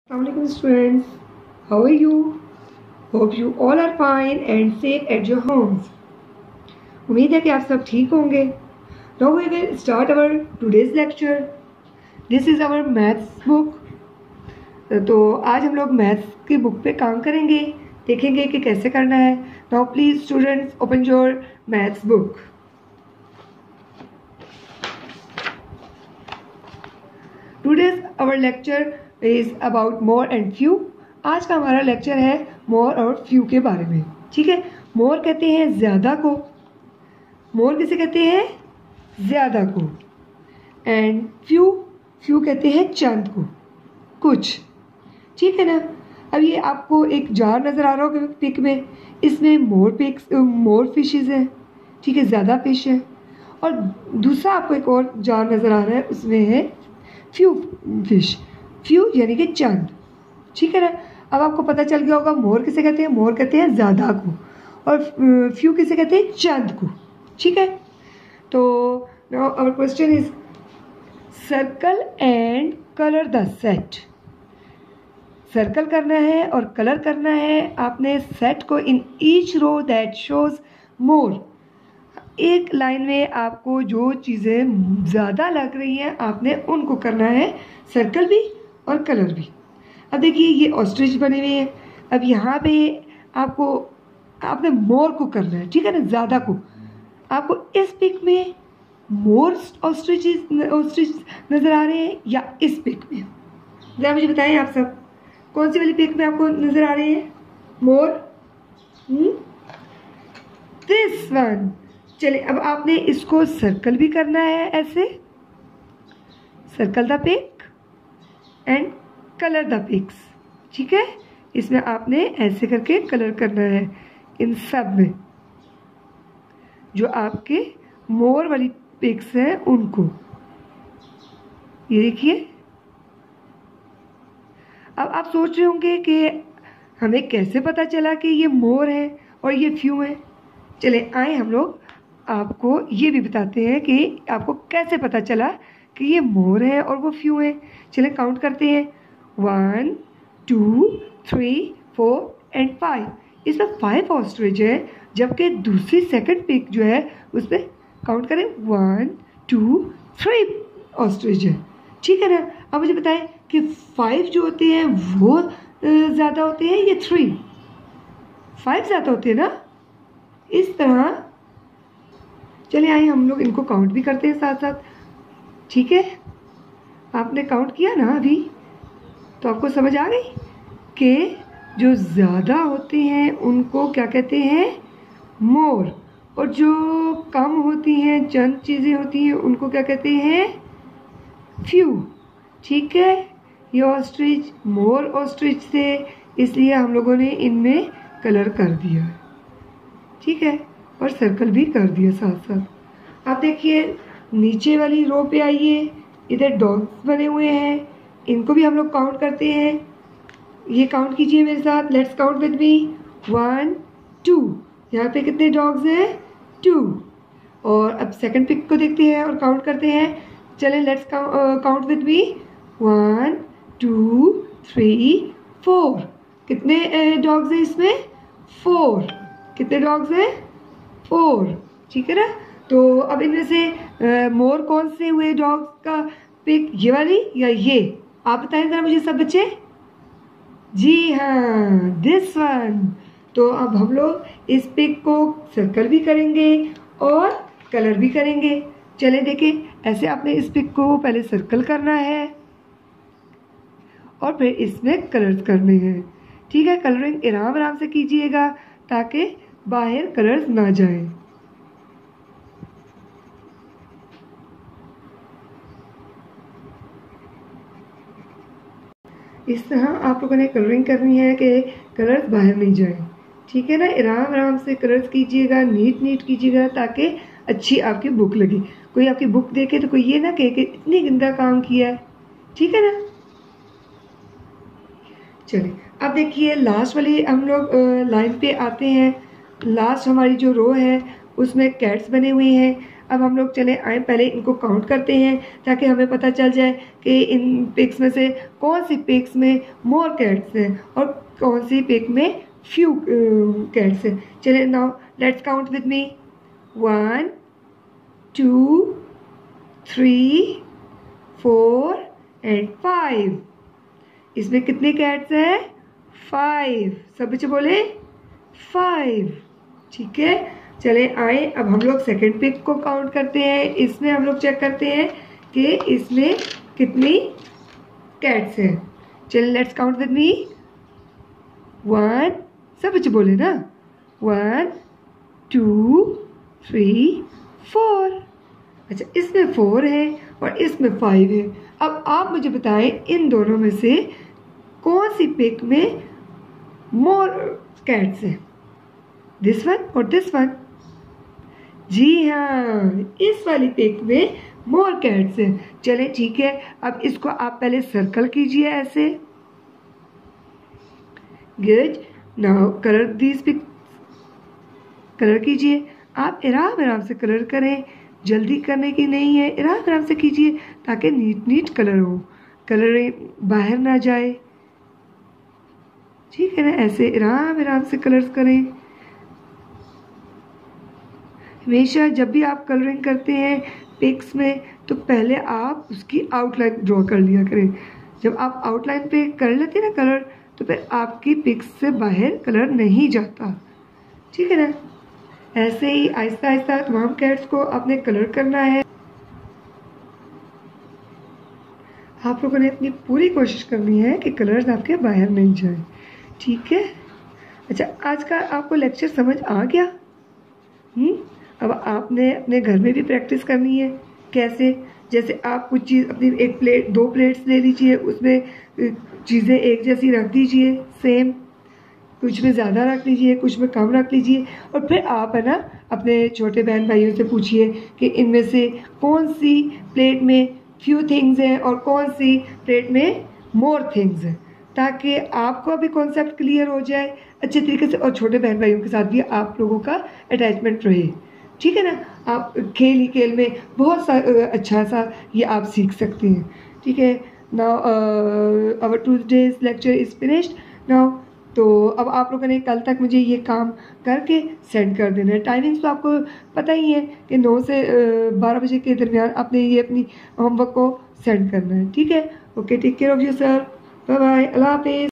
Assalamualaikum students, how are you? Hope you all are fine and safe at your homes. उम्मीद है कि आप सब ठीक होंगे. Now we will start our today's lecture. This is our maths book. तो आज हम लोग मैथ्स की बुक पे काम करेंगे, देखेंगे कि कैसे करना है. Now please students open your maths book. Today's our lecture is about more and few. आज का हमारा लेक्चर है मोर और फ्यू के बारे में. ठीक है, मोर कहते हैं ज़्यादा को. मोर किसे कहते हैं? ज़्यादा को. एंड फ्यू, फ्यू कहते हैं चंद को, कुछ. ठीक है ना. अब ये आपको एक जार नज़र आ रहा होगा पिक में. इसमें मोर फिशेज है. ठीक है, ज़्यादा फिश है. और दूसरा आपको एक और जार नज़र आ रहा है, उसमें है फ्यू फिश. फ्यू यानी कि चंद. ठीक है ना. अब आपको पता चल गया होगा मोर किसे कहते हैं. मोर कहते हैं ज़्यादा को, और फ्यू किसे कहते हैं? चंद को. ठीक है. तो now our question is circle and colour the set. Circle करना है और कलर करना है आपने सेट को in each row that shows more. एक लाइन में आपको जो चीज़ें ज़्यादा लग रही हैं आपने उनको करना है, सर्कल भी और कलर भी. अब देखिए ये ऑस्ट्रिच बने हुए हैं. अब यहाँ पे आपने मोर को करना है. ठीक है ना, ज़्यादा को. आपको इस पिक में मोर ऑस्ट्रिच नज़र आ रहे हैं या इस पिक में? ज़रा मुझे बताएं आप सब, कौन सी वाली पिक में आपको नज़र आ रहे हैं मोर? This one. चलिए, अब आपने इसको सर्कल भी करना है, ऐसे circle the pig and colour the pigs. ठीक है, इसमें आपने ऐसे करके कलर करना है इन सब में. जो आपके मोर वाली पिक्स हैं उनको ये देखिए. अब आप सोच रहे होंगे कि हमें कैसे पता चला कि ये मोर है और ये फ्यू है. चले आए हम लोग आपको ये भी बताते हैं कि आपको कैसे पता चला कि ये मोर है और वो फ्यू है. चले काउंट करते हैं. 1 2 3 4 एंड 5. इसमें 5 ऑस्ट्रिच है, जबकि दूसरी सेकंड पिक जो है उस पर काउंट करें 1 2 3 ऑस्ट्रिच है. ठीक है ना. अब मुझे बताएं कि 5 जो होते हैं वो ज़्यादा होते हैं या 3? 5 ज़्यादा होते हैं ना. इस तरह चले आए हम लोग इनको काउंट भी करते हैं साथ साथ. ठीक है, आपने काउंट किया ना अभी, तो आपको समझ आ गई कि जो ज़्यादा होते हैं उनको क्या कहते हैं? मोर. और जो कम होती हैं, चंद चीज़ें होती हैं, उनको क्या कहते हैं? फ्यू. ठीक है, ये ऑस्ट्रिच मोर ऑस्ट्रिच थे, इसलिए हम लोगों ने इनमें कलर कर दिया. ठीक है, और सर्कल भी कर दिया साथ साथ. आप देखिए नीचे वाली रो पे आइए. इधर डॉग्स बने हुए हैं, इनको भी हम लोग काउंट करते हैं. ये काउंट कीजिए मेरे साथ. Let's count with me. 1 2. यहाँ पे कितने डॉग्स हैं? 2. और अब सेकंड पिक को देखते हैं और काउंट करते हैं. चलें, लेट्स काउंट विद मी. 1 2 3 4. कितने डॉग्स हैं इसमें? 4. कितने डॉग्स हैं? 4. ठीक है ना. तो अब इनमें से मोर कौन से हुए डॉग्स का पिक, ये वाली या ये? आप बताएं जरा मुझे सब बच्चे. जी हाँ, दिस वन. तो अब हम लोग इस पिक को सर्कल भी करेंगे और कलर भी करेंगे. चले देखें. ऐसे आपने इस पिक को पहले सर्कल करना है और फिर इसमें कलर्स करने हैं. ठीक है, कलरिंग आराम आराम से कीजिएगा ताकि बाहर कलर्स ना जाएं. इस तरह आप लोगों ने कलरिंग करनी है कि कलर्स बाहर नहीं जाएं. ठीक है ना. आराम आराम से कलर्स कीजिएगा, नीट कीजिएगा ताकि अच्छी आपकी बुक लगे. कोई आपकी बुक देखे तो कोई ये ना कहे कि इतनी गंदा काम किया है. ठीक है ना. चलिए, अब देखिए लास्ट वाली हम लोग लाइन पे आते हैं. लास्ट हमारी जो रो है उसमें कैट्स बने हुए हैं. अब हम लोग चले आए पहले इनको काउंट करते हैं ताकि हमें पता चल जाए कि इन पिग्स में से कौन सी पिग्स में मोर कैट्स हैं और कौन सी पिग में फ्यू कैट्स हैं। चले now let's count with me 1 2 3 4 and 5। इसमें कितने कैट्स हैं? 5। सब बच्चे बोले 5। ठीक है, चले आए अब हम लोग सेकंड पिग को काउंट करते हैं। इसमें हम लोग चेक करते हैं कि इसमें कितनी कैट्स हैं। चलिए लेट्स काउंट विद मी 1। सब बच्चे बोले ना 1 2 3 4। अच्छा, इसमें 4 है और इसमें 5 है। अब आप मुझे बताएं इन दोनों में से कौन सी पिग में मोर कैट्स हैं, दिस वन और दिस वन? जी हाँ, इस वाली पिग में मोर कैट्स हैं। चले ठीक है, अब इसको आप पहले सर्कल कीजिए ऐसे। Good, now colour this pig, colour कीजिए। आप आराम आराम से कलर करें, जल्दी करने की नहीं है, आराम आराम से कीजिए ताकि नीट नीट कलर हो, कलर बाहर ना जाए। ठीक है ना, ऐसे आराम आराम से कलर्स करें। हमेशा जब भी आप कलरिंग करते हैं पिक्स में तो पहले आप उसकी आउटलाइन ड्रॉ कर लिया करें। जब आप आउटलाइन पे कर लेते हैं ना कलर तो फिर आपकी पिक्स से बाहर कलर नहीं जाता। ठीक है ना, ऐसे ही आहिस्ता आहिस्ता तमाम कैट्स को आपने कलर करना है। आप लोगों ने अपनी पूरी कोशिश करनी है कि कलर्स आपके बाहर नहीं जाए। ठीक है, अच्छा आज का आपको लेक्चर समझ आ गया? अब आपने अपने घर में भी प्रैक्टिस करनी है। कैसे? जैसे आप कुछ चीज़ अपनी एक प्लेट 2 प्लेट्स ले लीजिए, उसमें चीज़ें एक जैसी रख दीजिए सेम, कुछ में ज़्यादा रख लीजिए, कुछ में कम रख लीजिए और फिर आप है ना अपने छोटे बहन भाइयों से पूछिए कि इनमें से कौन सी प्लेट में फ्यू थिंग्स हैं और कौन सी प्लेट में मोर थिंग्स हैं, ताकि आपको भी कॉन्सेप्ट क्लियर हो जाए अच्छे तरीके से और छोटे बहन भाइयों के साथ भी आप लोगों का अटैचमेंट रहे। ठीक है ना, आप खेल ही खेल में बहुत सा अच्छा सा ये आप सीख सकते हैं। ठीक है, now our today's lecture is finished now. तो अब आप लोगों ने कल तक मुझे ये काम करके सेंड कर देना है। टाइमिंग्स तो आपको पता ही है कि 9 से 12 बजे के दरमियान आपने ये अपनी होमवर्क को सेंड करना है। ठीक है, okay, take care of yourself, bye bye, अल्लाह हाफिज़।